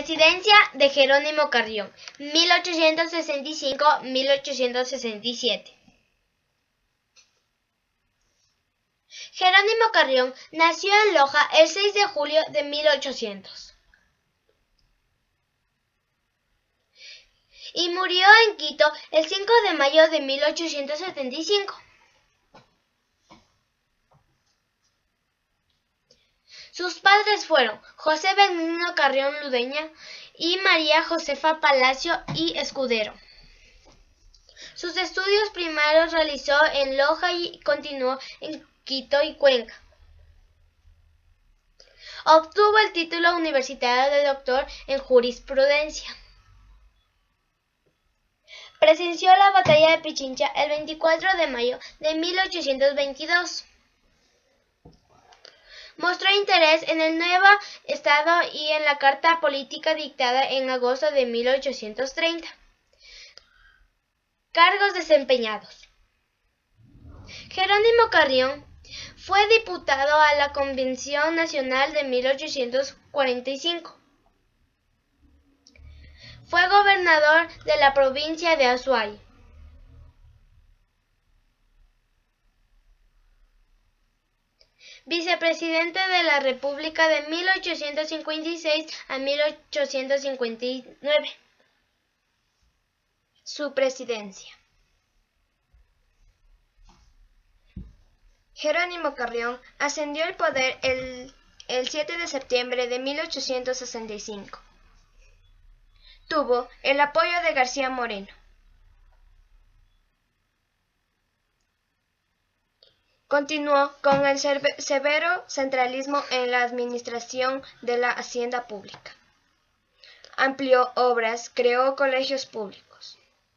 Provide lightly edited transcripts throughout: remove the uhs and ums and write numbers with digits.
Presidencia de Jerónimo Carrión, 1865-1867. Jerónimo Carrión nació en Loja el 6 de julio de 1800 y murió en Quito el 5 de mayo de 1875. Sus padres fueron José Benigno Carrión Ludeña y María Josefa Palacio y Escudero. Sus estudios primarios realizó en Loja y continuó en Quito y Cuenca. Obtuvo el título universitario de doctor en jurisprudencia. Presenció la batalla de Pichincha el 24 de mayo de 1822. Mostró interés en el nuevo Estado y en la Carta Política dictada en agosto de 1830. Cargos desempeñados. Jerónimo Carrión fue diputado a la Convención Nacional de 1845. Fue gobernador de la provincia de Azuay. Vicepresidente de la República de 1856 a 1859. Su presidencia. Jerónimo Carrión ascendió al poder el 7 de septiembre de 1865. Tuvo el apoyo de García Moreno. Continuó con el severo centralismo en la administración de la hacienda pública. Amplió obras, creó colegios públicos.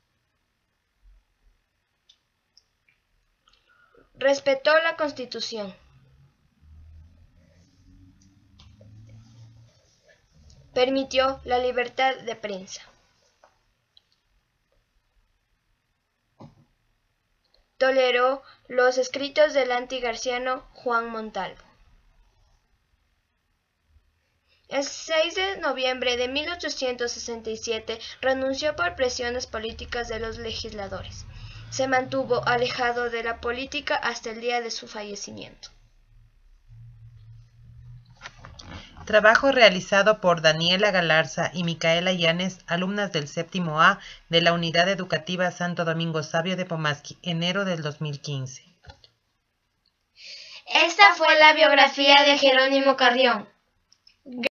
Respetó la Constitución. Permitió la libertad de prensa. Toleró los escritos del antigarciano Juan Montalvo. El 6 de noviembre de 1867 renunció por presiones políticas de los legisladores. Se mantuvo alejado de la política hasta el día de su fallecimiento. Trabajo realizado por Daniela Galarza y Micaela Llanes, alumnas del séptimo A de la Unidad Educativa Santo Domingo Sabio de Pomasqui, enero del 2015. Esta fue la biografía de Jerónimo Carrión.